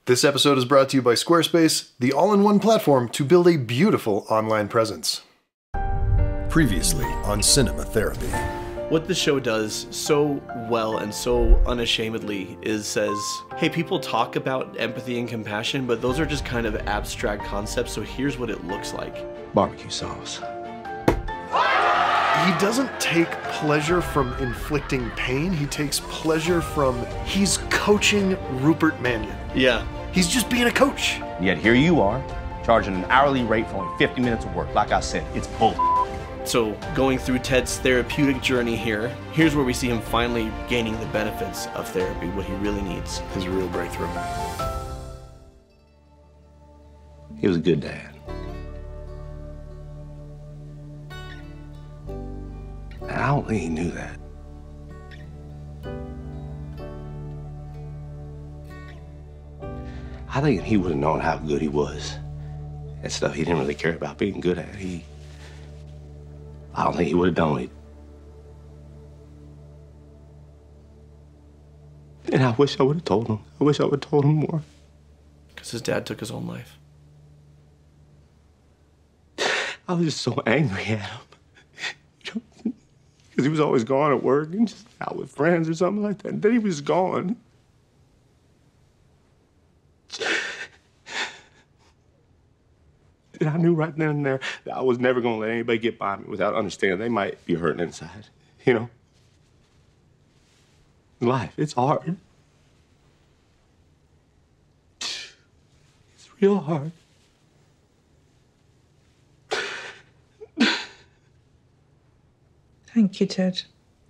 This episode is brought to you by Squarespace, the all-in-one platform to build a beautiful online presence. Previously on Cinema Therapy. What the show does so well and so unashamedly is says, hey, people talk about empathy and compassion, but those are just kind of abstract concepts, so here's what it looks like. Barbecue sauce. He doesn't take pleasure from inflicting pain, he takes pleasure from, he's coaching Rupert Mannion. Yeah. He's just being a coach. Yet here you are, charging an hourly rate for only 50 minutes of work. Like I said, it's bull. So going through Ted's therapeutic journey here, here's where we see him finally gaining the benefits of therapy, what he really needs. His real breakthrough. He was a good dad. I don't think he knew that. I think if he would have known how good he was and stuff he didn't really care about being good at, I don't think he would have done it. And I wish I would have told him. I wish I would have told him more. Because his dad took his own life. I was just so angry at him. Because he was always gone at work and just out with friends or something like that. And then he was gone. And I knew right then and there that I was never going to let anybody get by me without understanding they might be hurting inside, you know? Life, it's hard. It's real hard. Thank you, Ted.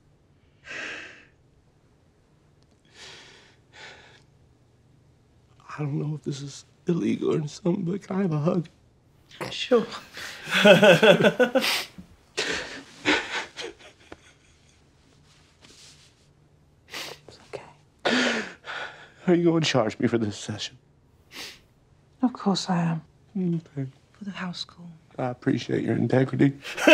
I don't know if this is illegal or something, but can I have a hug? Sure. It's okay. Are you going to charge me for this session? Of course I am. Okay. For the house call. I appreciate your integrity.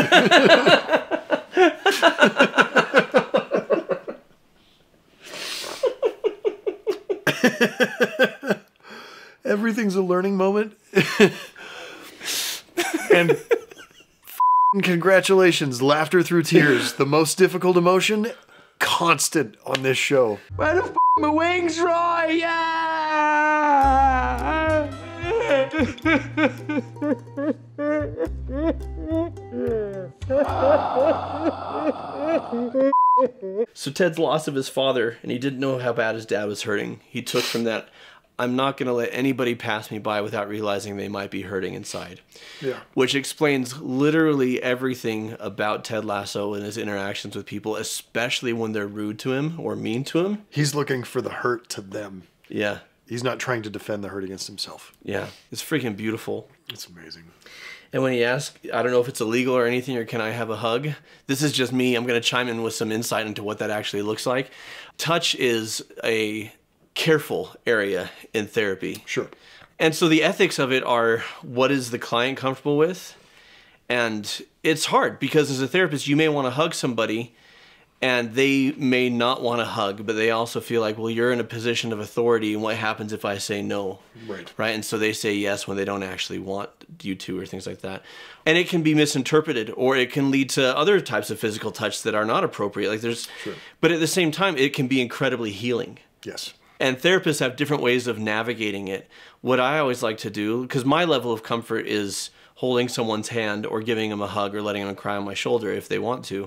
Everything's a learning moment. And congratulations, laughter through tears, the most difficult emotion, constant on this show. Where the my wings, Roy? Yeah! So Ted's loss of his father, and he didn't know how bad his dad was hurting. He took from that, I'm not going to let anybody pass me by without realizing they might be hurting inside. Yeah. Which explains literally everything about Ted Lasso and his interactions with people, especially when they're rude to him or mean to him. He's looking for the hurt to them. Yeah. He's not trying to defend the hurt against himself. Yeah. It's freaking beautiful. It's amazing. And when he asks, I don't know if it's illegal or anything, or can I have a hug? This is just me. I'm going to chime in with some insight into what that actually looks like. Touch is a careful area in therapy. Sure. And so the ethics of it are, what is the client comfortable with? And it's hard because as a therapist, you may want to hug somebody and they may not want to hug, but they also feel like, well, you're in a position of authority, and what happens if I say no? Right. Right? And so they say yes when they don't actually want you to, or things like that. And it can be misinterpreted, or it can lead to other types of physical touch that are not appropriate. Like there's, Sure. But at the same time, it can be incredibly healing. Yes. And therapists have different ways of navigating it. What I always like to do, because my level of comfort is holding someone's hand or giving them a hug or letting them cry on my shoulder if they want to.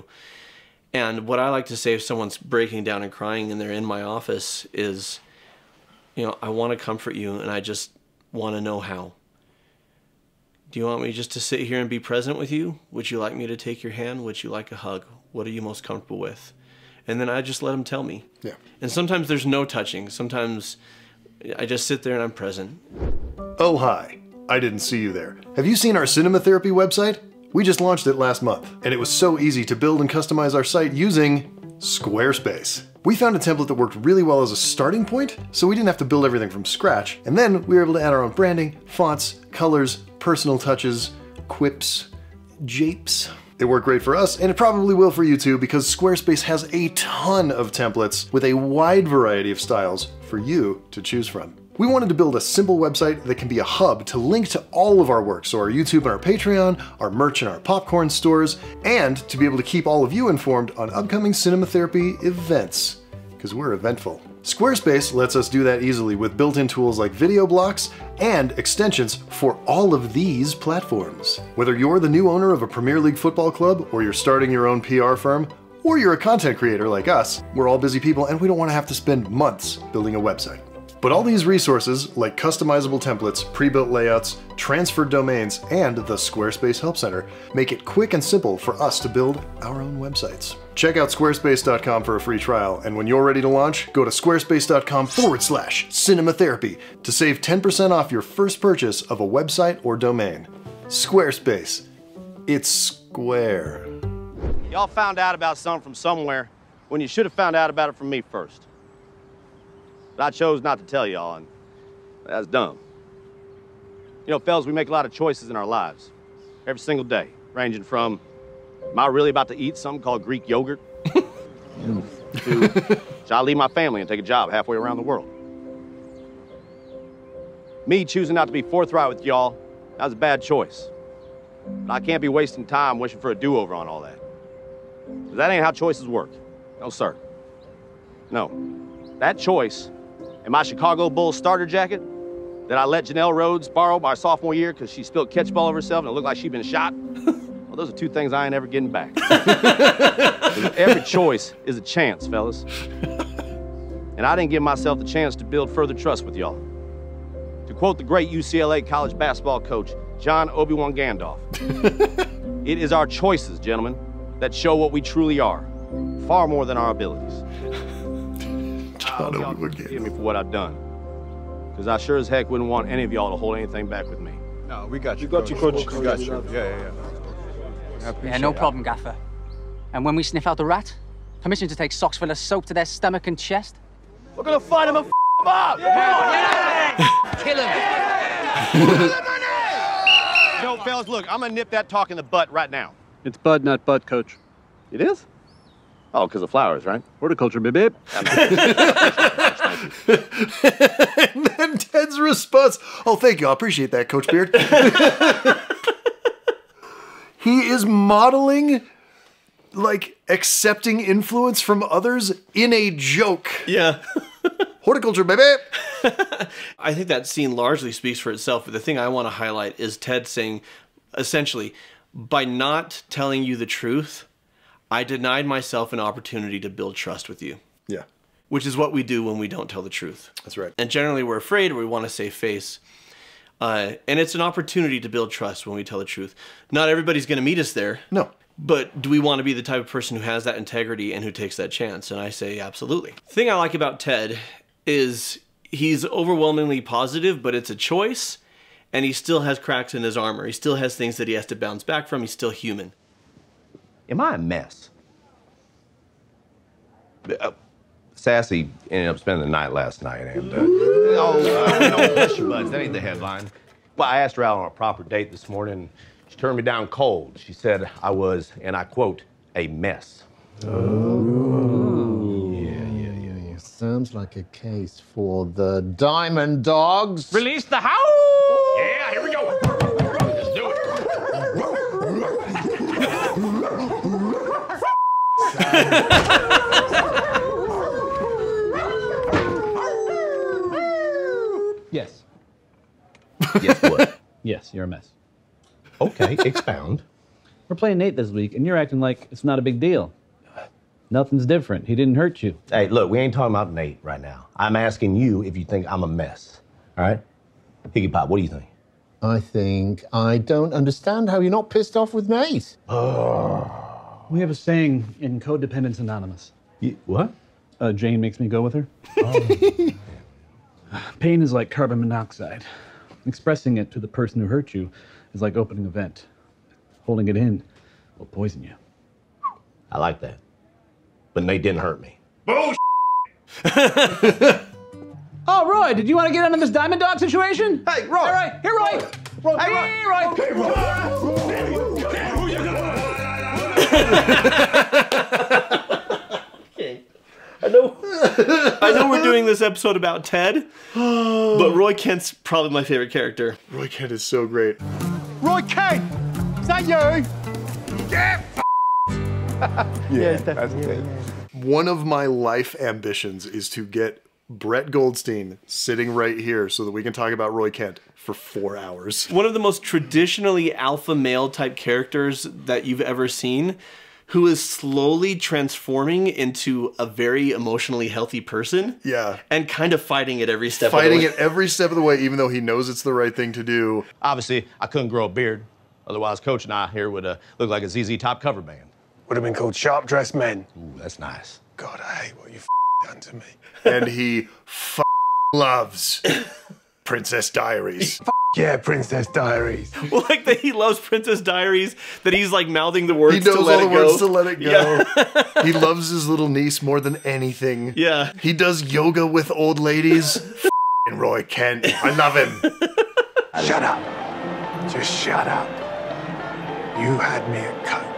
And what I like to say if someone's breaking down and crying and they're in my office is, you know, I want to comfort you and I just want to know how. Do you want me just to sit here and be present with you? Would you like me to take your hand? Would you like a hug? What are you most comfortable with? And then I just let them tell me. Yeah. And sometimes there's no touching. Sometimes I just sit there and I'm present. Oh, hi. I didn't see you there. Have you seen our Cinema Therapy website? We just launched it last month, and it was so easy to build and customize our site using Squarespace. We found a template that worked really well as a starting point, so we didn't have to build everything from scratch, and then we were able to add our own branding, fonts, colors, personal touches, quips, japes. It worked great for us, and it probably will for you too, because Squarespace has a ton of templates with a wide variety of styles for you to choose from. We wanted to build a simple website that can be a hub to link to all of our work, so our YouTube and our Patreon, our merch and our popcorn stores, and to be able to keep all of you informed on upcoming cinema therapy events, because we're eventful. Squarespace lets us do that easily with built-in tools like video blocks and extensions for all of these platforms. Whether you're the new owner of a Premier League football club, or you're starting your own PR firm, or you're a content creator like us, we're all busy people and we don't want to have to spend months building a website. But all these resources, like customizable templates, pre-built layouts, transferred domains, and the Squarespace Help Center, make it quick and simple for us to build our own websites. Check out squarespace.com for a free trial, and when you're ready to launch, go to squarespace.com/cinematherapy to save 10% off your first purchase of a website or domain. Squarespace. It's square. Y'all found out about something from somewhere when you should have found out about it from me first. But I chose not to tell y'all, and that's dumb. You know, fellas, we make a lot of choices in our lives, every single day, ranging from, am I really about to eat something called Greek yogurt? To, should I leave my family and take a job halfway around the world? Me choosing not to be forthright with y'all, that was a bad choice. But I can't be wasting time wishing for a do-over on all that. 'Cause that ain't how choices work. No, sir. No. That choice and my Chicago Bulls starter jacket that I let Janelle Rhodes borrow my sophomore year because she spilled ketchup all over herself and it looked like she'd been shot. Well, those are two things I ain't ever getting back. Every choice is a chance, fellas. And I didn't give myself the chance to build further trust with y'all. To quote the great UCLA college basketball coach, John Obi-Wan Gandalf, it is our choices, gentlemen, that show what we truly are, far more than our abilities. Y'all forgive me for what I've done, because I sure as heck wouldn't want any of y'all to hold anything back with me. No, we got you. We got you, coach. We got you. Yeah. Yeah, no problem, Gaffer. And when we sniff out the rat, permission to take socks full of soap to their stomach and chest? We're gonna find him and him up! Yeah. Kill him! No, fellas, look, I'm gonna nip that talk in the butt right now. It's bud, not butt, coach. It is? Oh, because of flowers, right? Horticulture, babe. And then Ted's response, oh, thank you, I appreciate that, Coach Beard. He is modeling, like, accepting influence from others in a joke. Yeah. Horticulture, baby. I think that scene largely speaks for itself, but the thing I want to highlight is Ted saying, essentially, by not telling you the truth, I denied myself an opportunity to build trust with you. Yeah. Which is what we do when we don't tell the truth. That's right. And generally we're afraid or we want to save face. And it's an opportunity to build trust when we tell the truth. Not everybody's going to meet us there. No. But do we want to be the type of person who has that integrity and who takes that chance? And I say absolutely. The thing I like about Ted is he's overwhelmingly positive, but it's a choice. And he still has cracks in his armor. He still has things that he has to bounce back from. He's still human. Am I a mess? Sassy ended up spending the night last night, and No, bless your buds. That ain't the headline. well, I asked her out on a proper date this morning. She turned me down cold. She said I was, and I quote, a mess. Oh. Yeah. Sounds like a case for the Diamond Dogs. Release the house! Yeah, here we go. Let's do it. Yes. Yes, what? Yes, you're a mess. Okay, expound. We're playing Nate this week, and you're acting like it's not a big deal. Nothing's different. He didn't hurt you. Hey, look, we ain't talking about Nate right now. I'm asking you if you think I'm a mess, all right? Higgy Pop, what do you think? I think I don't understand how you're not pissed off with Nate. We have a saying in Codependence Anonymous. What? Jane makes me go with her. Pain is like carbon monoxide. Expressing it to the person who hurt you is like opening a vent. Holding it in will poison you. I like that. But Nate didn't hurt me. Oh, Roy, did you want to get into this Diamond Dog situation? Hey, Roy! All right, here, Roy! Hey, Roy! Okay. I know. I know we're doing this episode about Ted, but Roy Kent's probably my favorite character. Roy Kent is so great. Roy Kent! Is that you? Yeah! That's it. One of my life ambitions is to get Brett Goldstein sitting right here so that we can talk about Roy Kent for 4 hours. One of the most traditionally alpha male type characters that you've ever seen, who is slowly transforming into a very emotionally healthy person. Yeah. And kind of fighting it every step of the way. Fighting it every step of the way, even though he knows it's the right thing to do. Obviously, I couldn't grow a beard. Otherwise, Coach and I here would look like a ZZ Top cover band. Would have been called Sharp Dressed Men. Ooh, that's nice. God, I hate what you've done to me. And he loves Princess Diaries. Yeah, Princess Diaries. Well, like that he loves Princess Diaries, that he's like mouthing the words to let it go. He knows all the words to let it go. Yeah. He loves his little niece more than anything. Yeah. He does yoga with old ladies. Roy Kent. I love him. Shut up. Just shut up. You had me at coach.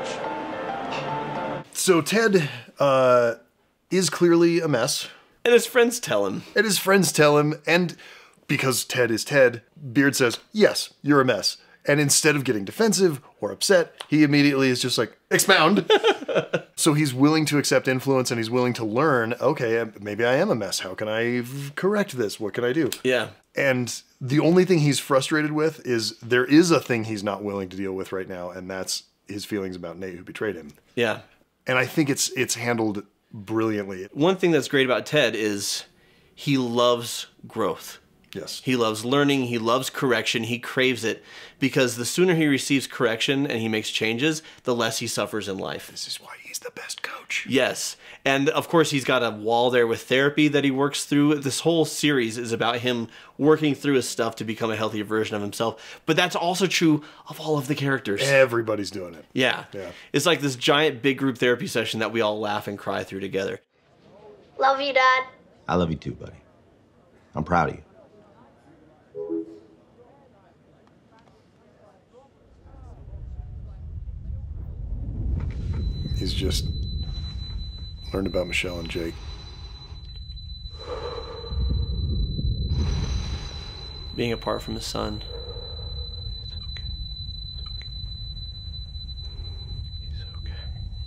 So Ted is clearly a mess. And his friends tell him. And his friends tell him, and because Ted is Ted, Beard says, yes, you're a mess. And instead of getting defensive or upset, he immediately is just like, expound. So he's willing to accept influence and he's willing to learn, okay, maybe I am a mess. How can I correct this? What can I do? Yeah. And the only thing he's frustrated with is there is a thing he's not willing to deal with right now, and that's his feelings about Nate, who betrayed him. Yeah. And I think it's handled brilliantly. One thing that's great about Ted is he loves growth. Yes. He loves learning, he loves correction, he craves it, because the sooner he receives correction and he makes changes, the less he suffers in life. This is why he's the best coach. Yes. And of course he's got a wall there with therapy that he works through. This whole series is about him working through his stuff to become a healthier version of himself. But that's also true of all of the characters. Everybody's doing it. Yeah. It's like this giant big group therapy session that we all laugh and cry through together. Love you, Dad. I love you too, buddy. I'm proud of you. He's just learned about Michelle and Jake. Being apart from his son. It's okay. It's okay. He's okay.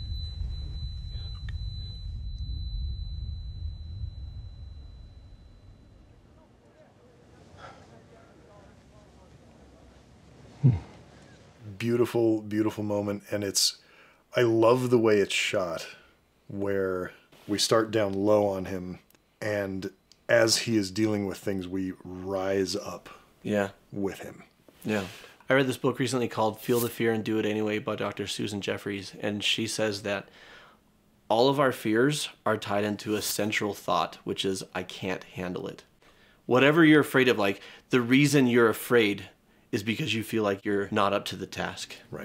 He's okay. Beautiful, beautiful moment, and I love the way it's shot, where we start down low on him, and as he is dealing with things, we rise up with him. Yeah. I read this book recently called Feel the Fear and Do It Anyway by Dr. Susan Jeffries, and she says that all of our fears are tied into a central thought, which is, I can't handle it. Whatever you're afraid of, like, the reason you're afraid is because you feel like you're not up to the task. Right.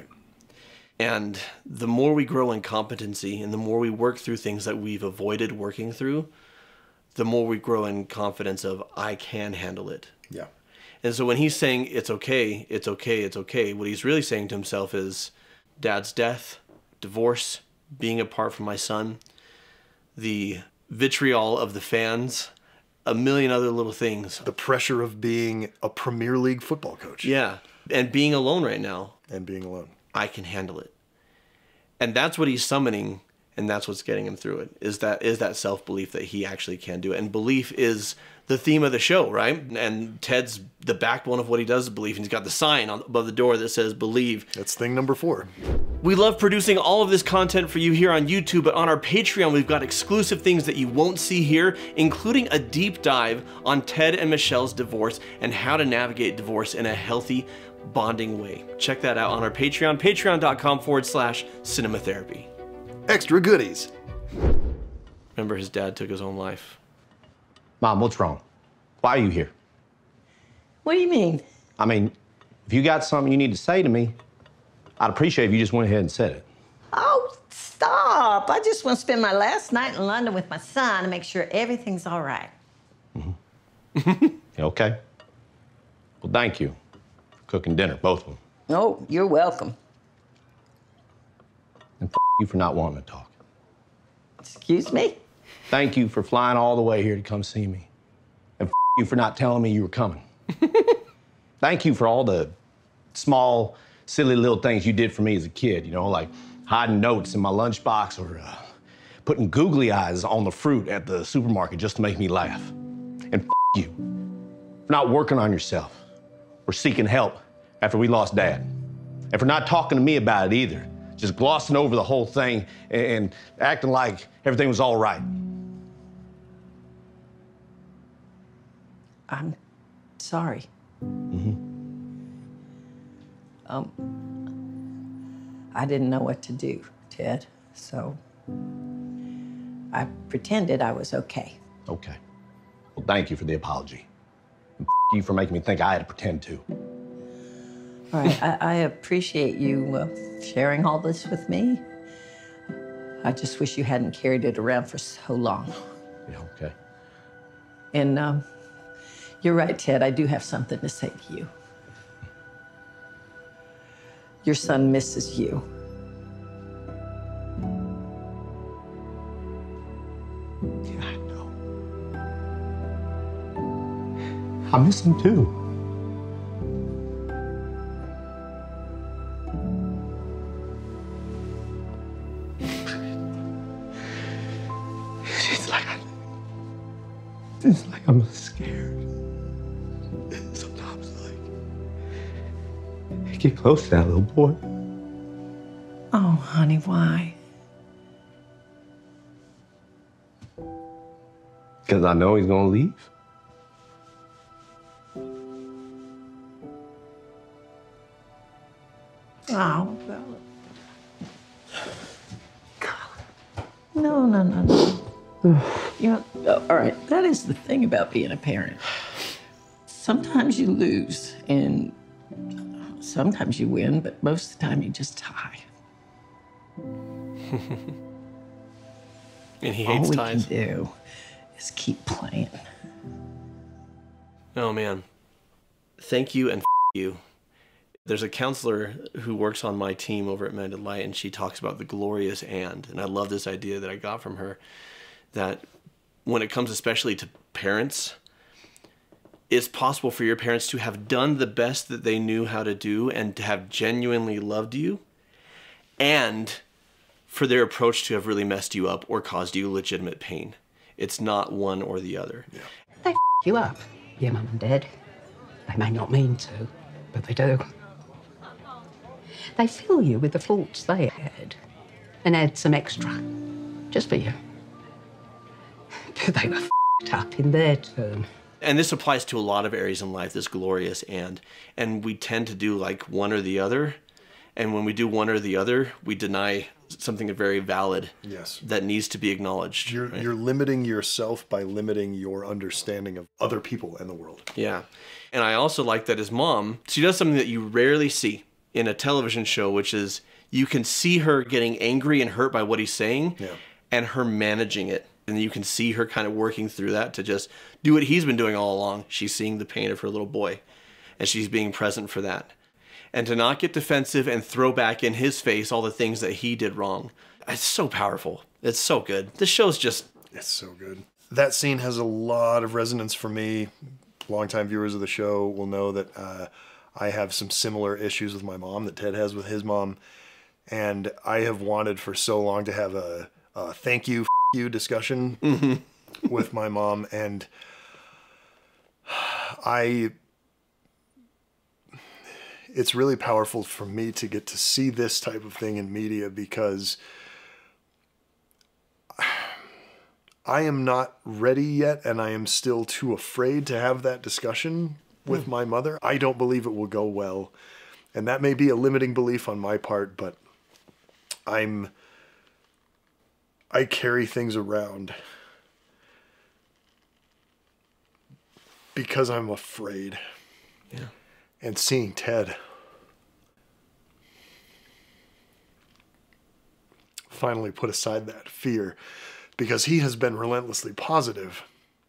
And the more we grow in competency and the more we work through things that we've avoided working through, the more we grow in confidence of, I can handle it. Yeah. And so when he's saying, it's okay, it's okay, it's okay, what he's really saying to himself is, Dad's death, divorce, being apart from my son, the vitriol of the fans, a million other little things. The pressure of being a Premier League football coach. Yeah. And being alone right now. And being alone. I can handle it. And that's what he's summoning, and that's what's getting him through it, is that self-belief that he actually can do it. And belief is the theme of the show, right? And Ted's the backbone of what he does is belief, and he's got the sign above the door that says believe. That's thing number 4. We love producing all of this content for you here on YouTube, but on our Patreon, we've got exclusive things that you won't see here, including a deep dive on Ted and Michelle's divorce and how to navigate divorce in a healthy, bonding way. Check that out on our Patreon, patreon.com/cinematherapy. Extra goodies. Remember, his dad took his own life. Mom, what's wrong? Why are you here? What do you mean? I mean, if you got something you need to say to me, I'd appreciate if you just went ahead and said it. Oh, stop. I just want to spend my last night in London with my son and make sure everything's all right. Okay. Well, thank you for cooking dinner, both of them. Oh, you're welcome. And you for not wanting to talk. Excuse me? Thank you for flying all the way here to come see me. And you for not telling me you were coming. Thank you for all the small, silly little things you did for me as a kid, you know, like hiding notes in my lunchbox or putting googly eyes on the fruit at the supermarket just to make me laugh. And you for not working on yourself or seeking help after we lost Dad. And for not talking to me about it either. Just glossing over the whole thing and acting like everything was all right. I'm sorry. I didn't know what to do, Ted, so I pretended I was okay. Okay. Well, thank you for the apology. And you for making me think I had to pretend to. All right, I appreciate you sharing all this with me. I just wish you hadn't carried it around for so long. Yeah, okay. And you're right, Ted, I do have something to say to you. Your son misses you. Yeah, I know. I miss him too. It's like I'm scared. Sometimes, like, get close to that little boy. Oh, honey, why? Because I know he's gonna leave. Oh, well. No. You know, all right, that is the thing about being a parent. Sometimes you lose, and sometimes you win, but most of the time you just tie. And he hates ties. All we can do is keep playing. Oh, man. Thank you and you. There's a counselor who works on my team over at Mended Light, and she talks about the glorious and I love this idea that I got from her, that when it comes especially to parents, it's possible for your parents to have done the best that they knew how to do and to have genuinely loved you, and for their approach to have really messed you up or caused you legitimate pain. It's not one or the other. Yeah. They you up, your mum and dad. They may not mean to, but they do. They fill you with the faults they had and add some extra, just for you. But they were f***ed up in their turn. And this applies to a lot of areas in life, this glorious and we tend to do like one or the other. And when we do one or the other, we deny something very valid. Yes. That needs to be acknowledged. You're limiting yourself by limiting your understanding of other people and the world. Yeah. And I also like that his mom, she does something that you rarely see in a television show, which is you can see her getting angry and hurt by what he's saying, and her managing it. And you can see her kind of working through that to just do what he's been doing all along. She's seeing the pain of her little boy, and she's being present for that. And to not get defensive and throw back in his face all the things that he did wrong. It's so powerful. It's so good. This show's just... It's so good. That scene has a lot of resonance for me. Longtime viewers of the show will know that I have some similar issues with my mom that Ted has with his mom. And I have wanted for so long to have a thank you, you discussion with my mom. And it's really powerful for me to get to see this type of thing in media, because I am not ready yet, and I am still too afraid to have that discussion with my mother. I don't believe it will go well, and that may be a limiting belief on my part, but I carry things around because I'm afraid. Yeah. And seeing Ted finally put aside that fear, because he has been relentlessly positive,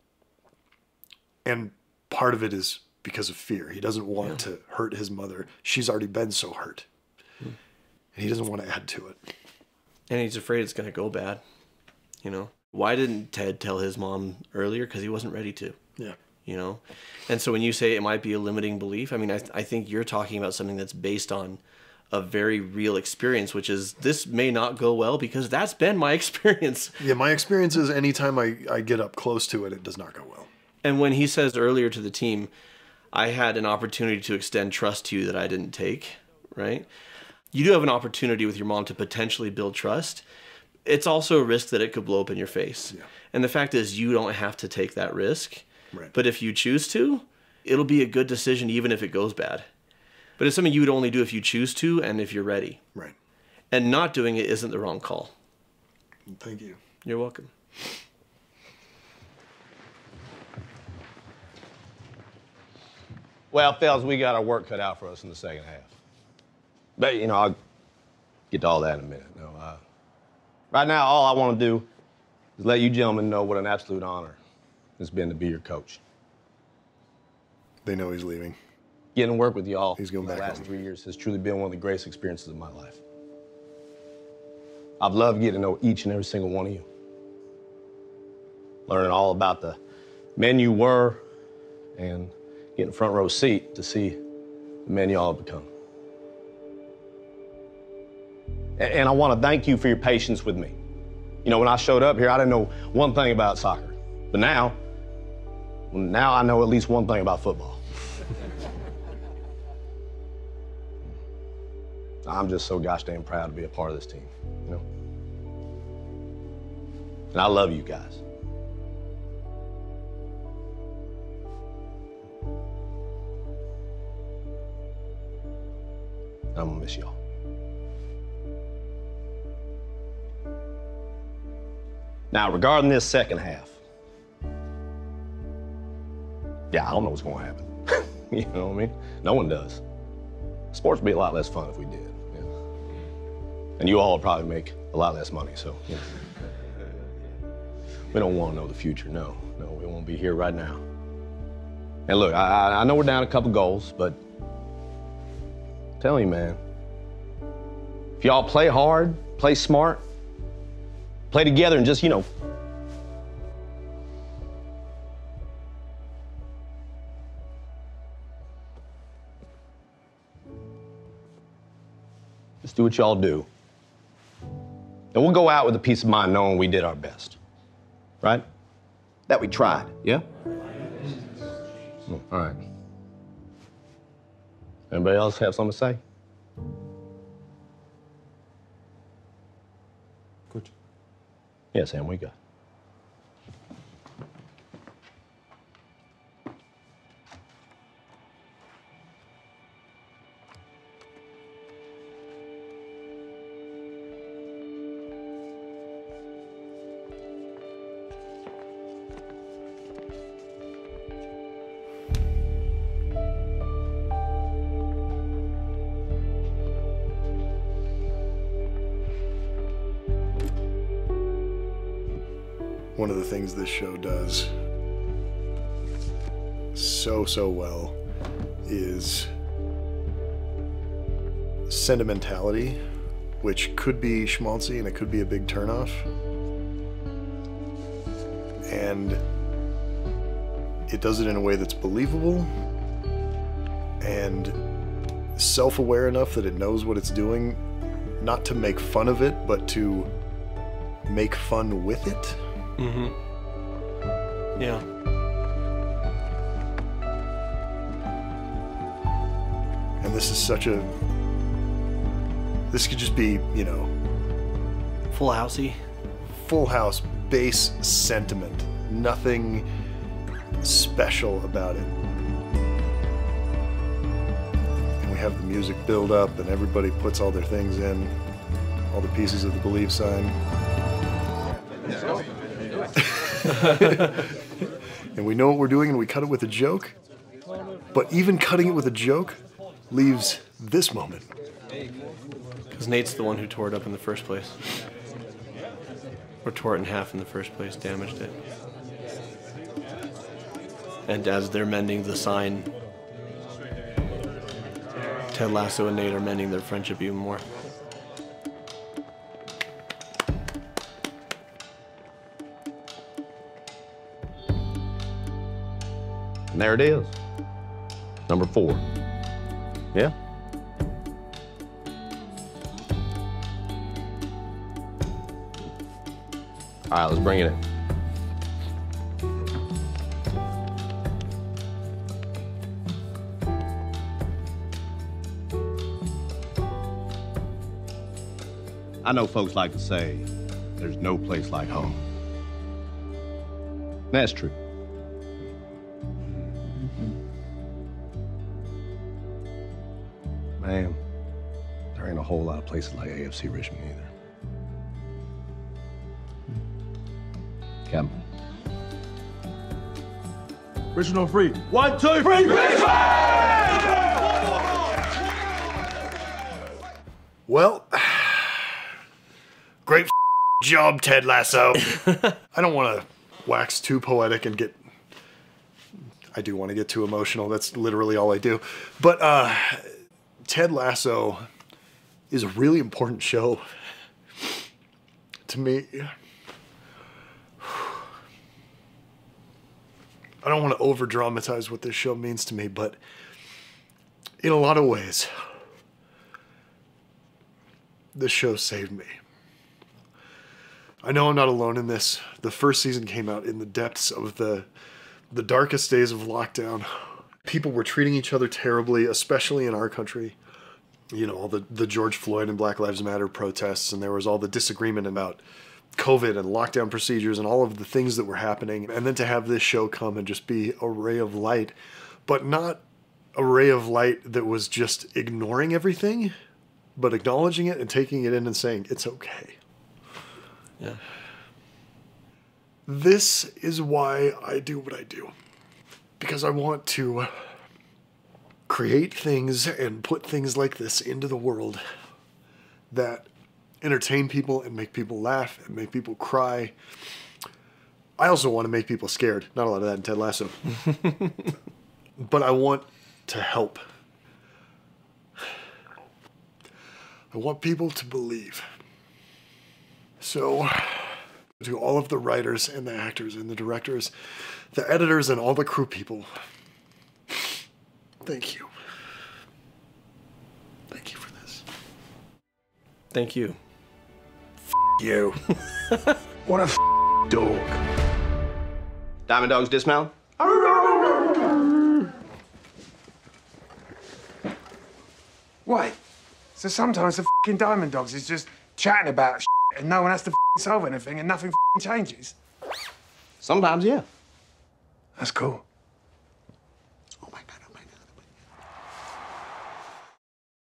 and part of it is because of fear. He doesn't want to hurt his mother. She's already been so hurt, and he doesn't want to add to it. And he's afraid it's going to go bad, you know? Why didn't Ted tell his mom earlier? Because he wasn't ready to. Yeah. You know? And so when you say it might be a limiting belief, I mean, I think you're talking about something that's based on a very real experience, which is this may not go well because that's been my experience. Yeah, my experience is anytime I get up close to it, it does not go well. And when he says earlier to the team, I had an opportunity to extend trust to you that I didn't take, right? You do have an opportunity with your mom to potentially build trust. It's also a risk that it could blow up in your face. Yeah. And the fact is you don't have to take that risk. Right. But if you choose to, it'll be a good decision even if it goes bad. But it's something you would only do if you choose to and if you're ready. Right. And not doing it isn't the wrong call. Thank you. You're welcome. Well, fellas, we got our work cut out for us in the second half. But, you know, I'll get to all that in a minute. No, right now, all I want to do is let you gentlemen know what an absolute honor it's been to be your coach. They know he's leaving. Getting to work with y'all He's going the back last home. 3 years has truly been one of the greatest experiences of my life. I've loved getting to know each and every single one of you. Learning all about the men you were and getting a front row seat to see the men you all have become. And I want to thank you for your patience with me. You know, when I showed up here, I didn't know one thing about soccer. But now I know at least one thing about football. I'm just so gosh dang proud to be a part of this team, you know? And I love you guys. I'm gonna miss y'all. Now, regarding this second half, yeah, I don't know what's gonna happen. You know what I mean? No one does. Sports would be a lot less fun if we did. You know? And you all would probably make a lot less money, so, you know. We don't want to know the future, no. No, we want to be here right now. And look, I know we're down a couple goals, but I'm telling you, man, if y'all play hard, play smart, play together and just, you know, just do what y'all do. And we'll go out with a peace of mind knowing we did our best. Right? That we tried, yeah? All right. Anybody else have something to say? Good. Yeah, Sam, what you got? One of the things this show does so well is sentimentality, which could be schmaltzy and it could be a big turnoff. And it does it in a way that's believable and self-aware enough that it knows what it's doing, not to make fun of it, but to make fun with it. Mm-hmm. Yeah. And this is such a... This could just be, you know... Full housey. Full house, base sentiment. Nothing special about it. And we have the music build up and everybody puts all their things in. All the pieces of the believe sign. And we know what we're doing and we cut it with a joke, but even cutting it with a joke leaves this moment. Because Nate's the one who tore it up in the first place. Or tore it in half in the first place, damaged it. And as they're mending the sign, Ted Lasso and Nate are mending their friendship even more. And there it is. Number 4. Yeah? All right, let's bring it in. I know folks like to say there's no place like home. That's true. Man, there ain't a whole lot of places like AFC Richmond either. Captain. Richmond on 3. 1, 2, 3. Well, great job, Ted Lasso. I don't want to wax too poetic and get... I do want to get too emotional. That's literally all I do. But Ted Lasso is a really important show to me. I don't want to over-dramatize what this show means to me, but in a lot of ways, this show saved me. I know I'm not alone in this. The first season came out in the depths of the darkest days of lockdown. People were treating each other terribly, especially in our country. You know, all the George Floyd and Black Lives Matter protests, and there was all the disagreement about COVID and lockdown procedures and all of the things that were happening. And then to have this show come and just be a ray of light, but not a ray of light that was just ignoring everything, but acknowledging it and taking it in and saying, it's okay. Yeah. This is why I do what I do. Because I want to create things and put things like this into the world that entertain people and make people laugh and make people cry. I also want to make people scared. Not a lot of that in Ted Lasso. But I want to help. I want people to believe. So, to all of the writers and the actors and the directors, the editors and all the crew people, thank you. Thank you for this. Thank you. You. What a dog. Diamond Dogs dismount? Wait, so sometimes the f***ing Diamond Dogs is just chatting about shit and no one has to solve anything and nothing changes? Sometimes, yeah. That's cool.